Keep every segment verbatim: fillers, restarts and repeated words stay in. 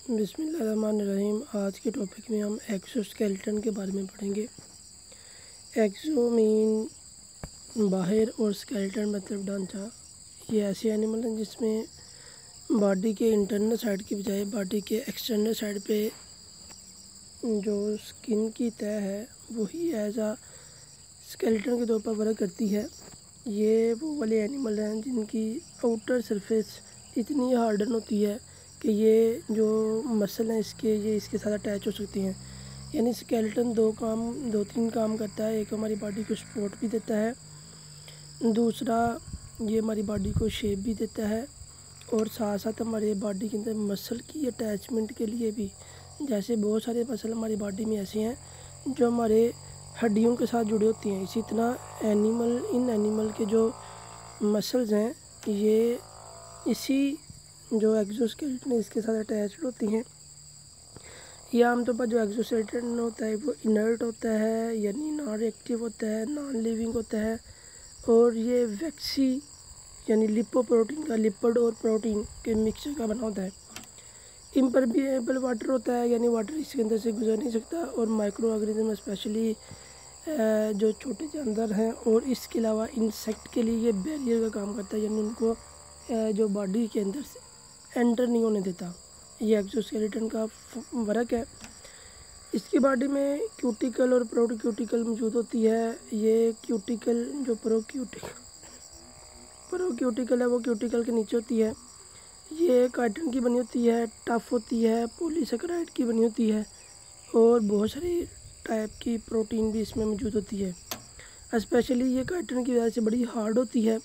बिस्मिल्लाहिर्रहमानिर्रहीम। आज के टॉपिक में हम एक्सोस्केलेटन के बारे में पढ़ेंगे। एक्सो मीन बाहर और स्केलेटन मतलब ढांचा। ये ऐसे एनिमल हैं जिसमें बॉडी के इंटरनल साइड की बजाय बॉडी के एक्सटर्नल साइड पे जो स्किन की तह है वही एज आ स्केलेटन के तौर पर वर्क करती है। ये वो वाले एनिमल हैं जिनकी आउटर सरफेस इतनी हार्डन होती है कि ये जो मसल हैं इसके ये इसके साथ अटैच हो सकती हैं। यानी स्केलेटन दो काम दो तीन काम करता है। एक हमारी बॉडी को सपोर्ट भी देता है, दूसरा ये हमारी बॉडी को शेप भी देता है, और साथ साथ हमारे बॉडी के अंदर मसल की अटैचमेंट के लिए भी। जैसे बहुत सारे मसल हमारी बॉडी में ऐसे हैं जो हमारे हड्डियों के साथ जुड़े होती हैं, इसी तरह एनिमल इन एनिमल के जो मसल्स हैं ये इसी जो एक्सोस्केलेटन है इसके साथ अटैच्ड होती हैं। ये आमतौर पर जो एक्सोस्केलेटन होता है वो इनर्ट होता है, यानी नॉन रिएक्टिव होता है, नॉन लिविंग होता है, और ये वैक्सी यानी लिपोप्रोटीन का लिपिड और प्रोटीन के मिक्सचर का बना होता है। इम्परमेबल वाटर होता है, यानी वाटर इसके अंदर से गुजर नहीं सकता, और माइक्रो ऑर्गेनिज्म स्पेशली जो छोटे जानवर हैं और इसके अलावा इंसेक्ट के लिए ये बैरियर का काम करता है, यानी उनको जो बॉडी के अंदर से एंटर नहीं होने देता। ये एक्सोस्केलेटन का वर्क है। इसकी बॉडी में क्यूटिकल और प्रोक्यूटिकल मौजूद होती है। ये क्यूटिकल जो प्रोक्यूटिकल प्रोक्यूटिकल है वो क्यूटिकल के नीचे होती है। ये काइटिन की बनी होती है, टफ होती है, पॉलीसेकेराइड की बनी होती है, और बहुत सारी टाइप की प्रोटीन भी इसमें मौजूद होती है। स्पेशली ये काइटिन की वजह से बड़ी हार्ड होती है,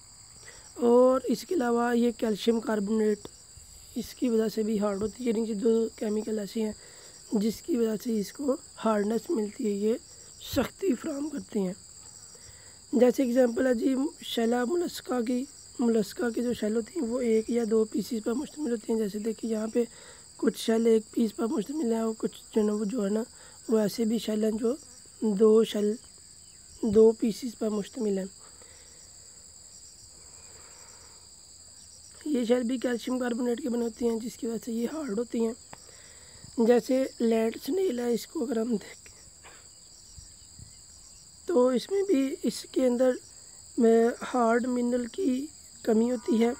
और इसके अलावा ये कैल्शियम कार्बोनेट इसकी वजह से भी हार्ड होती है। यानी दो केमिकल ऐसे हैं जिसकी वजह से इसको हार्डनेस मिलती है, ये सख्ती फ्राहम करते हैं। जैसे एग्जांपल है जी शैला मोलस्का की। मोलस्का की जो शैल होती हैं वो एक या दो पीसीस पर मुश्तमिल होती हैं। जैसे देखिए यहाँ पे कुछ शैल एक पीस पर मुश्तमिल हैं, और कुछ जो है वो जो है ना वो ऐसे भी शैल हैं जो दो शैल दो पीसीस पर मुश्तमिल हैं। ये शैल भी कैल्शियम कार्बोनेट की बनी होती हैं जिसकी वजह से ये हार्ड होती हैं। जैसे लैंड स्नेल है, इसको अगर हम देखें तो इसमें भी इसके अंदर हार्ड मिनरल की कमी होती है।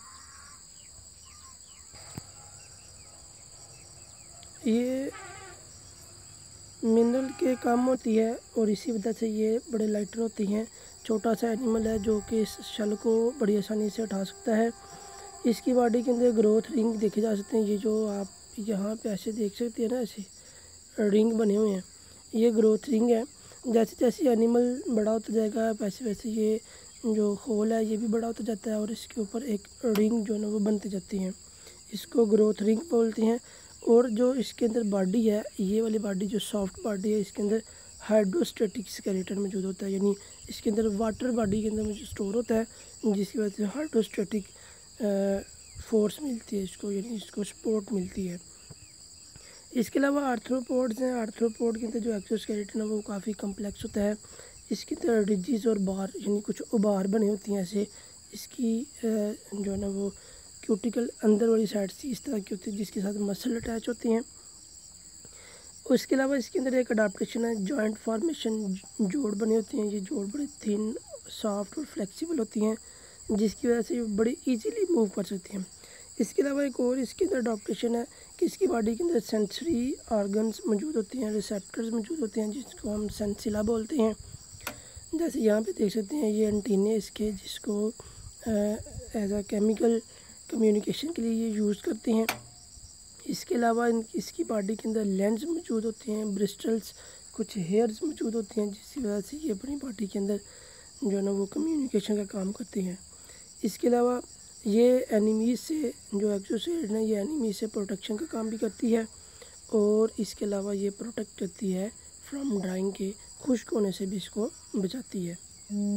ये मिनरल के कम होती है और इसी वजह से ये बड़े लाइटर होती हैं। छोटा सा एनिमल है जो कि इस शैल को बड़ी आसानी से उठा सकता है। इसकी बॉडी के अंदर ग्रोथ रिंग देखे जा सकते हैं। ये जो आप यहाँ पे ऐसे देख सकते हैं ना, ऐसे रिंग बने हुए हैं, ये ग्रोथ रिंग है। जैसे जैसे एनिमल बड़ा होता जाएगा वैसे वैसे ये जो होल है ये भी बड़ा होता जाता है, और इसके ऊपर एक रिंग जो है ना वो बनती जाती हैं। इसको ग्रोथ रिंग बोलते हैं। और जो इसके अंदर बॉडी है, ये वाली बॉडी जो सॉफ्ट बॉडी है, इसके अंदर हाइड्रोस्टेटिक स्केलेटन मौजूद होता है, यानी इसके अंदर वाटर बॉडी के अंदर स्टोर होता है, जिसकी वजह से हाइड्रोस्टेटिक फोर्स मिलती है इसको, यानी इसको सपोर्ट मिलती है। इसके अलावा आर्थ्रोपोड्स हैं। आर्थ्रोपोड के अंदर जो एक्सोस्केलेटन है वो काफ़ी कम्प्लेक्स होता है। इसके अंदर रिजिज और बार यानी कुछ उबार बनी होती हैं ऐसे। इसकी जो है ना वो क्यूटिकल अंदर वाली साइड से इस तरह की होती है जिसके साथ मसल अटैच होती हैं। उसके अलावा इसके अंदर एक अडाप्टेशन है, जॉइंट फॉर्मेशन, जोड़ बनी होती हैं। ये जोड़ बड़ी थिन, सॉफ्ट और फ्लेक्सिबल होती हैं जिसकी वजह से ये बड़ी इजीली मूव कर सकती हैं। इसके अलावा एक और इसके अंदर अडॉप्टेशन है कि इसकी बॉडी के अंदर सेंसरी ऑर्गन्स मौजूद होती हैं, रिसेप्टर्स मौजूद होते हैं जिसको हम सेंसिला बोलते हैं। जैसे यहाँ पे देख सकते हैं ये एंटीने इसके, जिसको एज आ केमिकल कम्युनिकेशन के लिए ये यूज़ करते हैं। इसके अलावा इन इसकी बॉडी के अंदर लेंस मौजूद होते हैं, ब्रिस्टल्स, कुछ हेयर्स मौजूद होती हैं जिसकी वजह से ये अपनी बॉडी के अंदर जो है ना वो कम्युनिकेशन का काम करती हैं। इसके अलावा ये एनिमीज़ से जो एक्सोस्केलेटन है ये एनिमीज़ से प्रोटेक्शन का काम भी करती है, और इसके अलावा ये प्रोटेक्ट करती है फ्रॉम ड्राइंग के, खुश्क होने से भी इसको बचाती है।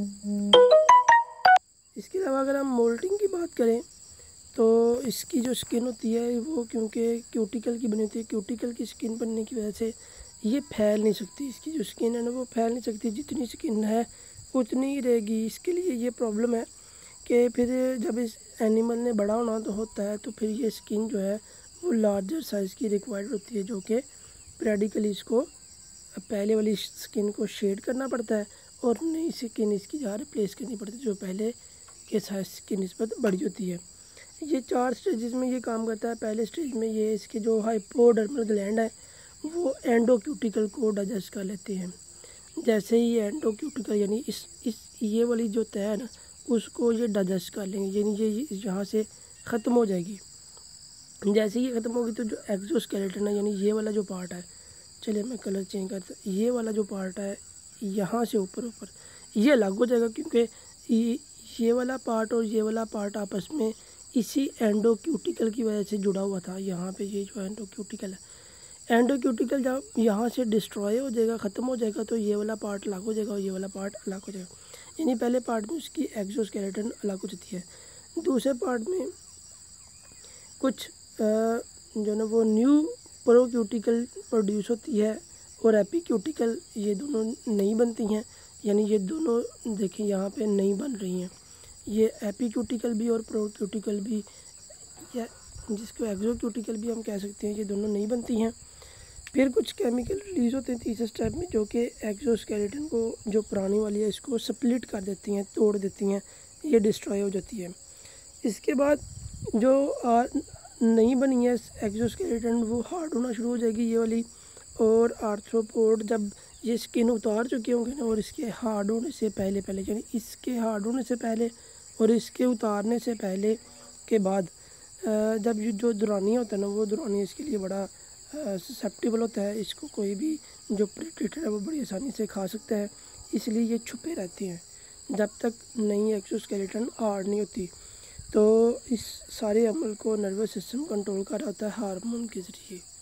इसके अलावा अगर हम मोल्टिंग की बात करें तो इसकी जो स्किन होती है वो क्योंकि क्यूटिकल की बनी होती है, क्यूटिकल की स्किन बनने की वजह से ये फैल नहीं सकती। इसकी जो स्किन है ना वो फैल नहीं सकती, जितनी स्किन है उतनी ही रहेगी। इसके लिए ये प्रॉब्लम है कि फिर जब इस एनिमल ने बड़ा होना तो होता है तो फिर ये स्किन जो है वो लार्जर साइज़ की रिक्वायर्ड होती है, जो कि पीरियडिकली इसको पहले वाली स्किन को शेड करना पड़ता है और नई स्किन इसकी जहाँ रिप्लेस करनी पड़ती है, जो पहले के साइज़ की निस्बत बड़ी होती है। ये चार स्टेजेस में ये काम करता है। पहले स्टेज में ये इसके जो हाइपोडर्मल ग्लैंड है वो एंडोक्यूटिकल को डाइजेस्ट कर लेते हैं। जैसे ही एंडो क्यूटिकल यानी इस इस ये वाली जो तह है ना, उसको ये डाइजेस्ट कर लेंगे, यानी ये यहाँ से ख़त्म हो जाएगी। जैसे ही ये ख़त्म होगी तो जो एक्सोस्केलेटन है, यानी ये वाला जो पार्ट है, चलिए मैं कलर चेंज करता हूँ, ये वाला जो पार्ट है यहाँ से ऊपर ऊपर ये अलग हो जाएगा, क्योंकि ये ये वाला पार्ट और ये वाला पार्ट आपस में इसी एंडो क्यूटिकल की वजह से जुड़ा हुआ था। यहाँ पे ये जो एंडो क्यूटिकल है, एंडोक्यूटिकल जब यहाँ से डिस्ट्रॉय हो जाएगा, ख़त्म हो जाएगा, तो ये वाला पार्ट अलग हो जाएगा और ये वाला पार्ट अलग हो जाएगा। यानी पहले पार्ट में उसकी एक्सोस्केलेटन अलग हो जाती है, दूसरे पार्ट में कुछ जो ना वो न्यू प्रोक्यूटिकल प्रोड्यूस होती है और एपीक्यूटिकल, ये दोनों नहीं बनती हैं। यानी ये दोनों देखिए यहाँ पे नहीं बन रही हैं, ये एपीक्यूटिकल भी और प्रोक्यूटिकल भी, या जिसको एक्सोक्यूटिकल भी हम कह सकते हैं, ये दोनों नहीं बनती हैं। फिर कुछ केमिकल रिलीज़ होते हैं तीसरे स्टेप में, जो कि एक्सोस्केलेटन को, जो पुरानी वाली है, इसको स्प्लिट कर देती हैं, तोड़ देती हैं, ये डिस्ट्रॉय हो जाती है। इसके बाद जो आ, नहीं बनी है एक्सोस्केलेटन, वो हार्ड होना शुरू हो जाएगी ये वाली, और आर्थ्रोपोड जब ये स्किन उतार चुके होंगे ना, और इसके हार्ड होने से पहले पहले यानी इसके हार्ड होने से पहले और इसके उतारने से पहले के बाद जब जो दुरानिया होता है ना, वो दुरानिया इसके लिए बड़ा ससेप्टिबल होता है, इसको कोई भी जो प्रेडेटर है वो बड़ी आसानी से खा सकता है, इसलिए ये छुपे रहते हैं जब तक नई एक्सोस्केलेटन हार्ड नहीं होती। तो इस सारे अमल को नर्वस सिस्टम कंट्रोल कर रहा होता है हार्मोन के ज़रिए।